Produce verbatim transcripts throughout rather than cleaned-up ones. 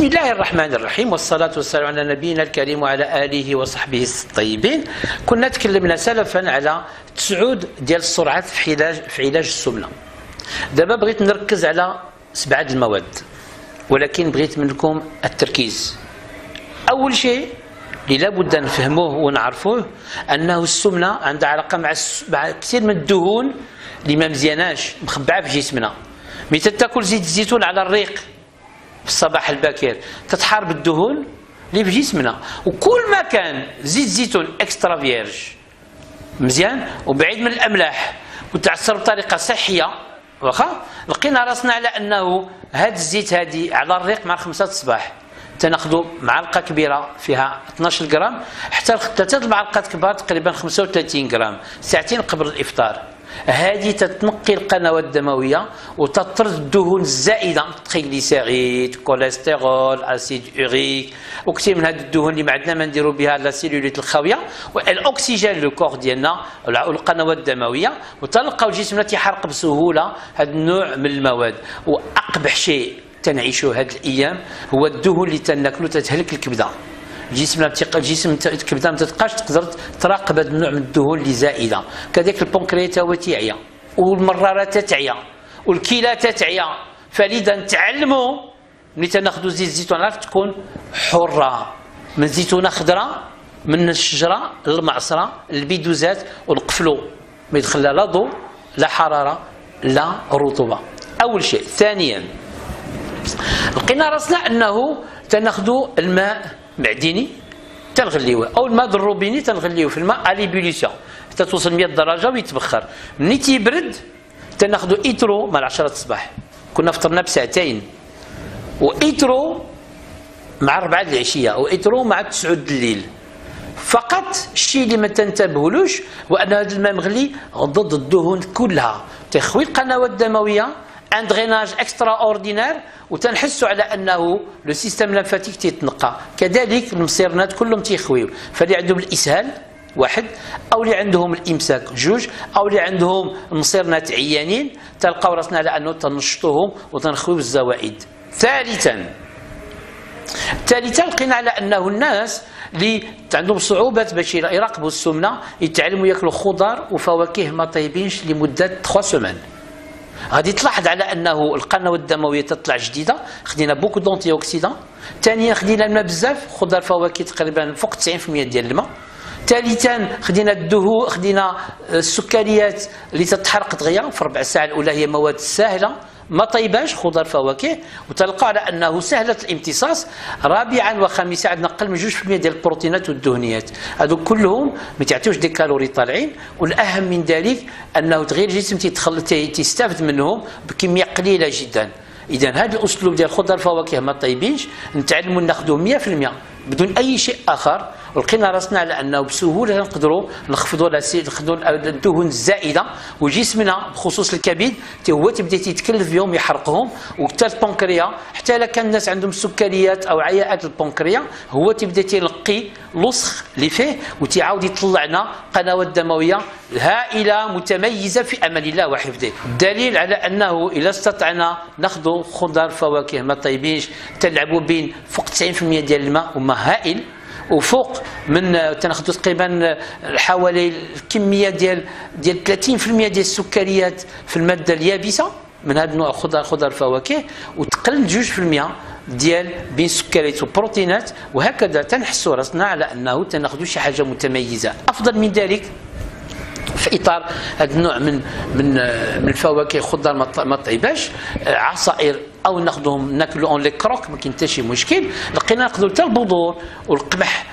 بسم الله الرحمن الرحيم، والصلاة والسلام على نبينا الكريم وعلى آله وصحبه الطيبين. كنا تكلمنا سلفا على تسعود ديال السرعات في علاج في علاج السمنة. دابا بغيت نركز على سبعة المواد، ولكن بغيت منكم التركيز. أول شيء اللي لابد نفهموه ونعرفوه أنه السمنة عندها علاقة مع, مع كثير من الدهون اللي ما مزياناش مخبعة في جسمنا. ملي تاكل زيت الزيتون على الريق في الصباح الباكر تتحارب الدهون اللي في جسمنا، وكل ما كان زيت زيتون اكسترا فيرج مزيان وبعيد من الاملاح وتعصر بطريقه صحيه، واخا لقينا راسنا على انه هذا الزيت هذه على الريق مع خمسة الصباح تناخذوا معلقه كبيره فيها اثناش غرام حتى ثلاثه المعالق كبار تقريبا خمسة وثلاثين غرام ساعتين قبل الافطار. هذه تتنقي القنوات الدمويه وتطرد الدهون الزائده، تريغليسيريد، كوليسترول، اسيد اوريك وكثير من هذه الدهون اللي ما عندنا ما نديروا بها لا سيلوليت الخاويه والاكسجين لو كور ديالنا والقنوات الدمويه، وتلقاو جسمنا تيحرق بسهوله هذا النوع من المواد. واقبح شيء تنعيشوا هذه الايام هو الدهون اللي تناكلوا تتهلك الكبده. جسمنا بتيق... جسم الكبده ما تبقاش تقدر تراقب هذا النوع من الدهون اللي زائده، كذلك البنكرياس هو تيعيا والمرارات تتعيا والكلى تتعيا. فلذا نتعلموا ملي تناخذوا زيت الزيتون تكون حره، من زيتونه خضراء من الشجره للمعصره البيدوزات، ونقفلوا ما يدخل لا ضوء لا حراره لا رطوبه. اول شيء. ثانيا لقينا راسنا انه تناخذوا الماء معدني تنغليوه او الماء الروبيني تنغليوه في الماء على ليبوليسيون حتى توصل مئة درجه ويتبخر. ملي تيبرد تناخذوا ايترو مع العشرة الصباح، كنا فطرنا بساعتين، وايترو مع أربعة العشيه، وايترو مع تسعود الليل. فقط الشيء اللي ما تنتبهولوش هو ان هذا الماء مغلي ضد الدهون كلها، تخوي القنوات الدمويه ان دريناج اكسترا اوردينير، وتنحسوا على انه لو سيستم لمفاتيك تيتنقى. كذلك المصيرنات كلهم تيخويو، فاللي عندهم الاسهال واحد، او اللي عندهم الامساك جوج، او اللي عندهم المصيرنات عيانين تلقاو راسنا على انه تنشطوهم وتنخويو الزوائد. ثالثا ثالثا لقينا على انه الناس اللي عندهم صعوبات باش يراقبوا السمنه يتعلموا ياكلوا خضار وفواكه ما طيبينش لمده ثلاث سيمان. غادي تلاحظ على انه القنوات الدمويه تطلع جديده، خدينا بوكو دونتي اوكسيدون. ثانيا خدينا الماء بزاف، خضار فواكه تقريبا فوق تسعين بالمئة ديال الماء. ثالثا خدينا الدهون، خدينا السكريات اللي تتحرق دغيا في ربع ساعه الاولى، هي مواد سهله ما طيباش خضار فواكه، وتلقى على انه سهله الامتصاص. رابعا وخامسا عندنا اقل من جوج بالمئة ديال البروتينات والدهنيات، هذو كلهم ما تعطيوش دي كالوري طالعين. والاهم من ذلك انه تغيير الجسم تيدخل تيستافد منهم بكميه قليله جدا. اذا هذا الاسلوب ديال خضار الفواكه ما طيبينش نتعلموا ناخذوه مئة بالمئة بدون اي شيء اخر، ولقينا راسنا على انه بسهوله نقدروا نخفضوا نخفضوا الدهون الزائده، وجسمنا بخصوص الكبد هو تبدا يتكلف بهم يحرقهم، وحتى البنكريا حتى الا كان الناس عندهم سكريات او عياءات البنكريا هو تبدا تيلقي لصخ اللي فيه وتعاود يطلع لنا قنوات دمويه هائله متميزه في امان الله وحفظه. الدليل على انه اذا استطعنا ناخذوا خضار فواكه ما طيبينش تلعبوا بين فوق تسعين بالمئة ديال الماء وما هائل، وفوق من تناخذوا تقريبا حوالي الكميه ديال ديال ثلاثين بالمئة ديال السكريات في الماده اليابسه من هذا النوع خضار خضار فواكه، وتقل جوج بالمئة ديال بين السكريات والبروتينات، وهكذا تنحسوا راسنا على انه تناخذوا شي حاجه متميزه. افضل من ذلك في اطار هذا النوع من من من الفواكه خضار ما طيباش، عصائر او ناخذهم ناكلوا اون لي كروك ما كاين حتى شي مشكل. لقينا ناخذوا حتى البذور والقمح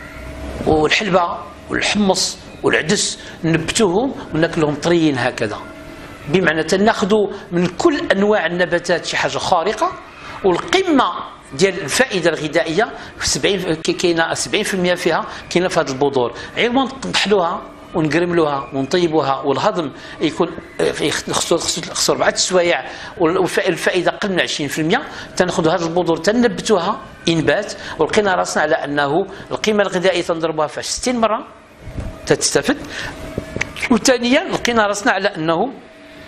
والحلبه والحمص والعدس نبتوهم وناكلهم طريين هكذا، بمعنى تناخذوا من كل انواع النباتات شي حاجه خارقه. والقمه ديال الفائده الغذائيه سبعين كاينه سبعين بالمئة فيها كاينه في هذه البذور، غير ما نطحلوها ونقرملوها ونطيبوها والهضم يكون خصو خصو أربعة سوايع والفائده اقل من عشرين بالمئة. تناخذوا هذه البذور تنبتوها انبات، ولقينا راسنا على انه القيمه الغذائيه تنضربوها في ستين مره تتستفد. وثانيا لقينا راسنا على انه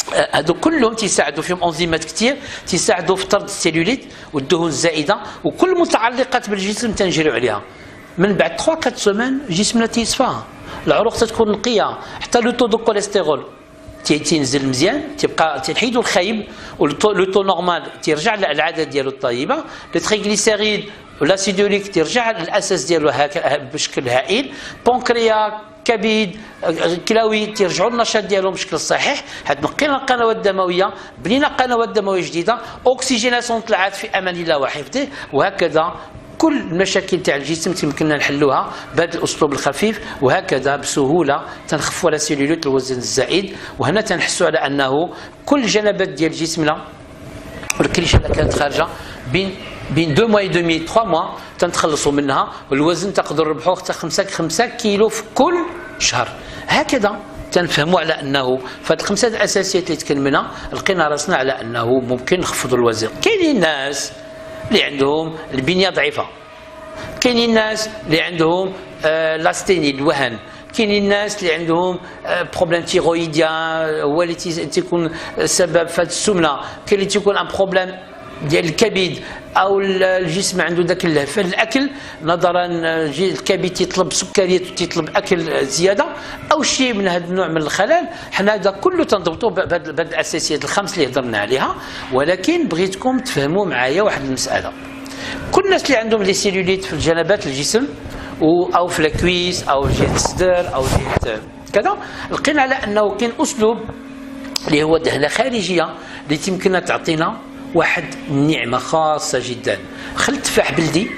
هادو كلهم تيساعدوا فيهم انزيمات كثير، تيساعدوا في طرد السيلوليت والدهون الزائده، وكل متعلقات بالجسم تنجريو عليها. من بعد ثلاثة أربعة سيمان جسمنا تيصفى، العروق تتكون نقيه، حتى لو تو دو كوليسترول تينزل مزيان، تيبقى تنحيدوا الخايب، ولو تو نورمال تيرجع للعاده ديالو الطيبه، لي تريغليسيريد والاسيدوليك تيرجع للاساس ديالو بشكل هائل، بونكريا كبد كلاوي تيرجعوا للنشاط ديالهم بشكل صحيح، حيت نقينا القنوات الدمويه، بنينا قنوات دمويه جديده، اوكسجيناسيون طلعت في امان الله وحفظه، وهكذا كل المشاكل تاع الجسم يمكننا نحلوها بهذا الاسلوب الخفيف، وهكذا بسهوله تنخفوا على سيلوليت الوزن الزائد. وهنا تنحسوا على انه كل الجنبات ديال جسمنا والكريشه اللي كانت خارجه بين بين دو موا دومي ثلاثة موا تنتخلصوا منها، والوزن تقدر نربحوه حتى خمسة كيلو في كل شهر. هكذا تنفهموا على انه فهاد الخمسه الاساسيات اللي تكلمنا لقينا راسنا على انه ممكن نخفضوا الوزن. كاينين الناس اللي عندهم البنيه ضعيفه، كاينين الناس اللي عندهم آه لاستيني الوهن، كاينين الناس اللي عندهم آه بروبليم تيرويديان هو اللي تيكون سبب في هذه السمنه، كاين اللي تيكون ان بروبليم ديال الكبد او الجسم عنده ذاك الاكل نظرا الكبد تيطلب سكريات وتيطلب اكل زياده او شيء من هذا النوع من الخلل. حنا هذا كله تنضبطوا بهذه الاساسيات الخمس اللي هضرنا عليها، ولكن بغيتكم تفهموا معايا واحد المساله. كل الناس اللي عندهم لي سيلوليت في الجنبات الجسم او في الكويس او جهه الصدر او جهه كذا، لقينا على انه كاين اسلوب اللي هو دهنه خارجيه اللي تمكننا تعطينا واحد النعمه خاصه جدا. خل تفاح بلدي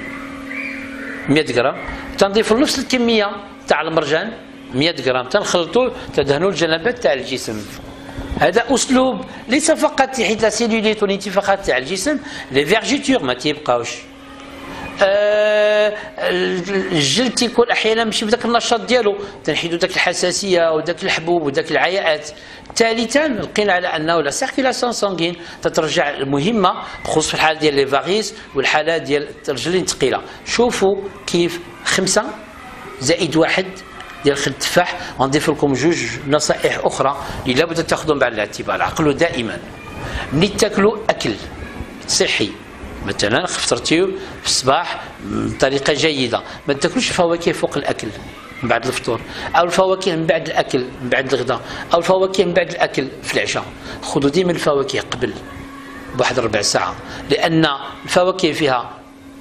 مئة غرام، تنضيفوا نفس الكميه تاع المرجان مئة غرام، تنخلطوا تدهنوا الجنبات تاع الجسم. هذا اسلوب ليس فقط يحيد لا سيلوليت والانتفاخات تاع الجسم، لي فيرجيتور ما تيبقاوش. آه الجلد تيكون احيانا ماشي بداك النشاط ديالو، تنحيدوا داك الحساسيه وداك الحبوب وداك العياءات. ثالثا لقينا على انه لا سيركيلاسيون سانغين تترجع المهمه بخصوص في الحاله ديال لي فاريس والحالات ديال الرجلين الثقيله. شوفوا كيف خمسه زائد واحد ديال خل التفاح، غنضيف لكم جوج نصائح اخرى اللي لابد تاخذهم بعين الاعتبار. عقلوا دائما ملي تاكلوا اكل صحي، مثلا فطرتيو في الصباح بطريقه جيده، ما تاكلوش فواكه فوق الاكل من بعد الفطور، او الفواكه من بعد الاكل من بعد الغداء، او الفواكه من بعد الاكل في العشاء. خذوا ديما الفواكه قبل بواحد ربع ساعه، لان الفواكه فيها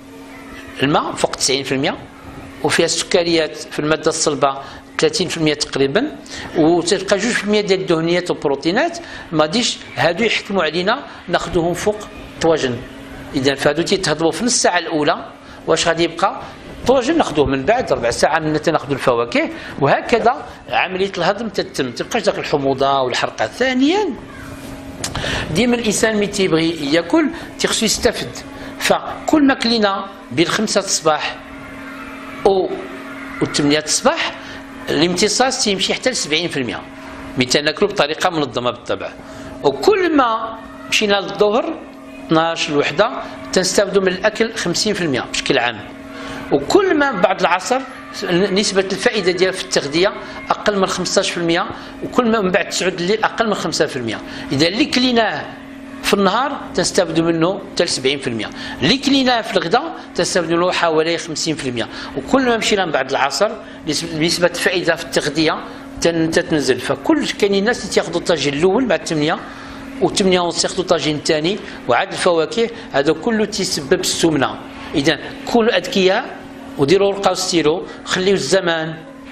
الماء فوق تسعين بالمئة، وفيها السكريات في الماده الصلبه ثلاثين بالمئة تقريبا، وتلقى جوج بالمئة ديال الدهنيات والبروتينات. ما ديش هادو يحكموا علينا ناخذوهم فوق طواجن. اذا فهادو تيتهضموا في نص ساعه الاولى، واش غادي يبقى؟ طواجن ناخذوه من بعد ربع ساعه من ناخذوا الفواكه، وهكذا عمليه الهضم تتم، ما تبقاش داك الحموضه والحرقه. ثانيا ديما الانسان ملي تيبغي ياكل تيخصو يستفد، فكل ما كلينا بين خمسة الصباح او والثمانية الصباح الامتصاص تيمشي حتى ل سبعين بالمئة، ملي تناكلو بطريقه منظمه بالطبع. وكل ما مشينا للظهر اثناش الوحده تنستافدوا من الاكل خمسين بالمئة بشكل عام. وكل ما بعد العصر نسبه الفائده ديالها في التغذيه اقل من خمسطاش بالمئة، وكل ما من بعد تسعود الليل اقل من خمسة بالمئة. اذا اللي كليناه في النهار تنستافدوا منه حتى سبعين بالمئة، اللي كليناه في الغداء تنستافدوا منه حوالي خمسين بالمئة. وكل ما مشينا من بعد العصر نسبه الفائده في التغذيه تتنزل. فكل كاينين الناس اللي تاخذوا الطاجين الاول بعد ثمانية وثمانية ونص ياخذوا الطاجين الثاني، وعاد الفواكه. هذا كله تيسبب السمنه. اذا كونوا اذكياء وديروا ورقه وستيرو، خليوا الزمان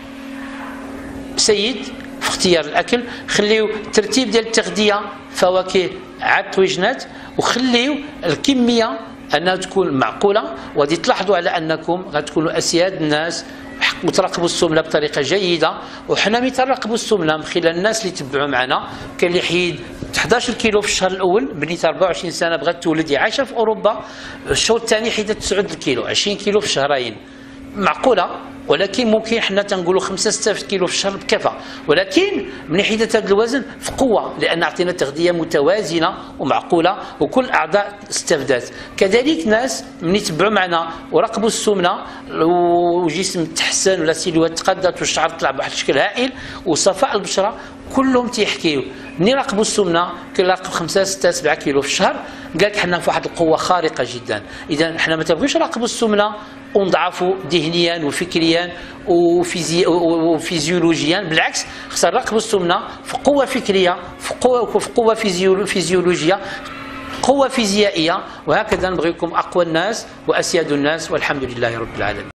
سيد في اختيار الاكل، خليوا الترتيب ديال التغذيه فواكه عاد طويجنات، وخليوا الكميه انها تكون معقوله. وغادي تلاحظوا على انكم غتكونوا اسياد الناس وتراقبوا السمنه بطريقه جيده. وحنا ملي تراقبوا السمنه من خلال الناس اللي تبعوا معنا، كاين اللي حيد حداش كيلو في الشهر الاول، بنيت أربعة وعشرين سنه بغات تولد، عايشه في اوروبا، الشهر الثاني حيدت تسعود الكيلو، عشرين كيلو في شهرين، معقوله. ولكن ممكن حنا تنقولوا خمسة ستة كيلو في الشهر بكفى، ولكن من حيدت هذا الوزن في قوه، لان عطينا تغذيه متوازنه ومعقوله وكل اعضاء استفدت. كذلك ناس من يتبعوا معنا وراقبوا السمنه وجسم تحسن ولا سيلوات تقدت والشعر طلع بواحد الشكل هائل وصفاء البشره، كلهم تيحكيو ملي راقبوا السمنه كيراقب خمسة ستة سبعة كيلو في الشهر، قال لك حنا في واحد القوه خارقه جدا. اذا حنا ما تبغيوش نراقبوا السمنه ونضعفوا ذهنيا وفكريا وفيزي وفيزيولوجيا، بالعكس خصنا نراقبوا السمنه في قوه فكريه، في قوه في قوه فيزيولوجيه، قوه فيزيائيه، وهكذا نبغيكم اقوى الناس واسياد الناس، والحمد لله رب العالمين.